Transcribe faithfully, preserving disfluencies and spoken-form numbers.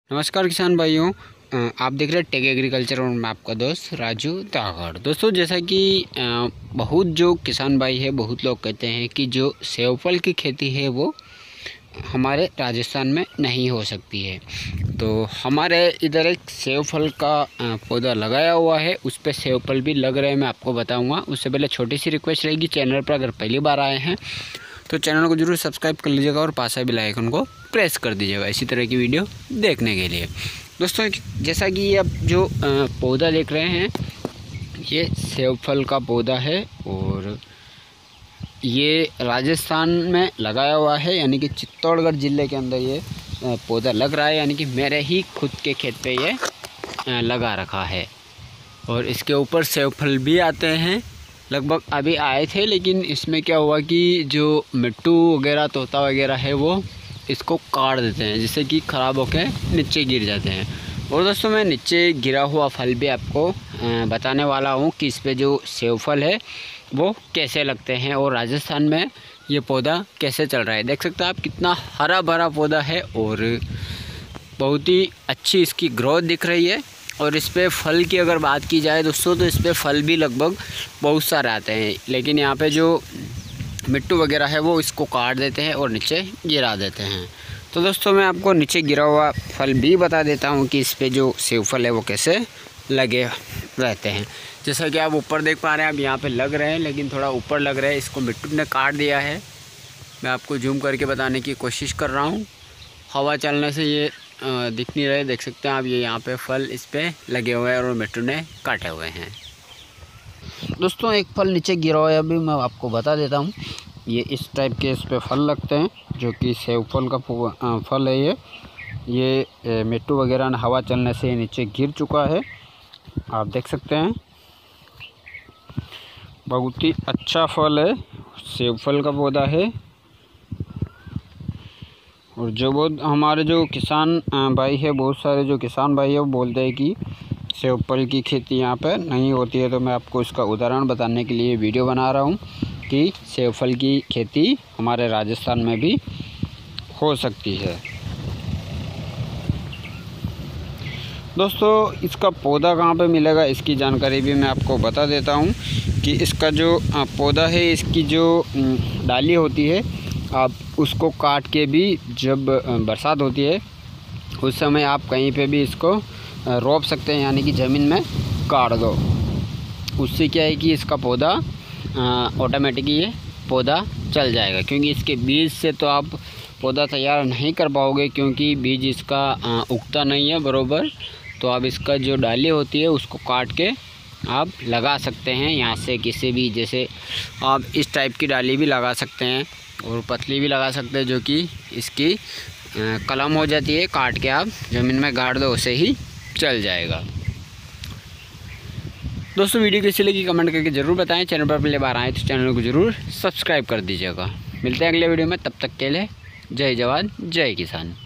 नमस्कार किसान भाइयों, अ, आप देख रहे हैं टेक एग्रीकल्चर और मैं आपका दोस्त राजू दागड़। दोस्तों, जैसा कि अ, बहुत जो किसान भाई है, बहुत लोग कहते हैं कि जो सेब फल की खेती है वो हमारे राजस्थान में नहीं हो सकती है। तो हमारे इधर एक सेब फल का अ, पौधा लगाया हुआ है, उस पर सेब फल भी लग रहे हैं, मैं आपको बताऊंगा। उससे पहले छोटी सी रिक्वेस्ट रहेगी, चैनल पर अगर पहली बार आए हैं तो चैनल को जरूर सब्सक्राइब कर लीजिएगा और पास बेल आइकन को प्रेस कर दीजिएगा इसी तरह की वीडियो देखने के लिए। दोस्तों, जैसा कि अब जो पौधा देख रहे हैं, ये सेब फल का पौधा है और ये राजस्थान में लगाया हुआ है, यानी कि चित्तौड़गढ़ ज़िले के अंदर ये पौधा लग रहा है, यानी कि मेरे ही खुद के खेत पे ये लगा रखा है। और इसके ऊपर सेब फल भी आते हैं, लगभग अभी आए थे, लेकिन इसमें क्या हुआ कि जो मिट्टू वगैरह तोता वगैरह है वो इसको काट देते हैं, जिससे कि ख़राब होकर नीचे गिर जाते हैं। और दोस्तों, मैं नीचे गिरा हुआ फल भी आपको बताने वाला हूँ कि इस पे जो सेब फल है वो कैसे लगते हैं और राजस्थान में ये पौधा कैसे चल रहा है। देख सकते हैं आप, कितना हरा भरा पौधा है और बहुत ही अच्छी इसकी ग्रोथ दिख रही है। और इस पे फल की अगर बात की जाए दोस्तों, तो इस पे फल भी लगभग बहुत सारे आते हैं, लेकिन यहाँ पे जो मिट्टू वगैरह है वो इसको काट देते हैं और नीचे गिरा देते हैं। तो दोस्तों, मैं आपको नीचे गिरा हुआ फल भी बता देता हूँ कि इस पे जो सेब फल है वो कैसे लगे रहते हैं। जैसा कि आप ऊपर देख पा रहे हैं, आप यहाँ पे लग रहे हैं, लेकिन थोड़ा ऊपर लग रहे हैं, इसको मिट्टू ने काट दिया है। मैं आपको जूम करके बताने की कोशिश कर रहा हूँ, हवा चलने से ये दिख नहीं रहे। देख सकते हैं आप, ये यहाँ पे फल इस पे लगे हुए हैं और मिट्टू ने काटे हुए हैं। दोस्तों, एक फल नीचे गिरा हुआ है, अभी मैं आपको बता देता हूँ। ये इस टाइप के इस पे फल लगते हैं, जो कि सेब फल का फल है। ये ये मिट्टू वगैरह ने हवा चलने से नीचे गिर चुका है, आप देख सकते हैं। बहुत ही अच्छा फल है, सेब फल का पौधा है। और जो बहुत हमारे जो किसान भाई है, बहुत सारे जो किसान भाई है वो बोलते हैं कि सेब फल की खेती यहाँ पे नहीं होती है। तो मैं आपको इसका उदाहरण बताने के लिए वीडियो बना रहा हूँ कि सेब फल की खेती हमारे राजस्थान में भी हो सकती है। दोस्तों, इसका पौधा कहाँ पे मिलेगा इसकी जानकारी भी मैं आपको बता देता हूँ कि इसका जो पौधा है, इसकी जो डाली होती है, आप उसको काट के भी जब बरसात होती है उस समय आप कहीं पे भी इसको रोप सकते हैं, यानी कि ज़मीन में काट दो। उससे क्या है कि इसका पौधा ऑटोमेटिक ये पौधा चल जाएगा, क्योंकि इसके बीज से तो आप पौधा तैयार नहीं कर पाओगे, क्योंकि बीज इसका उगता नहीं है बरोबर। तो आप इसका जो डाली होती है उसको काट के आप लगा सकते हैं, यहाँ से किसी भी, जैसे आप इस टाइप की डाली भी लगा सकते हैं और पतली भी लगा सकते हैं, जो कि इसकी कलम हो जाती है, काट के आप ज़मीन में गाड़ दो, उसे ही चल जाएगा। दोस्तों, वीडियो कैसी लगी कमेंट करके ज़रूर बताएं। चैनल पर पहली बार आए तो चैनल को ज़रूर सब्सक्राइब कर दीजिएगा। मिलते हैं अगले वीडियो में, तब तक के लिए जय जवान जय किसान।